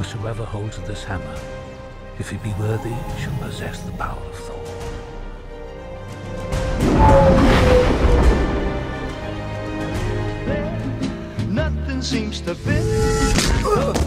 because whoever holds this hammer, if he be worthy, shall possess the power of Thor. Nothing seems to fit.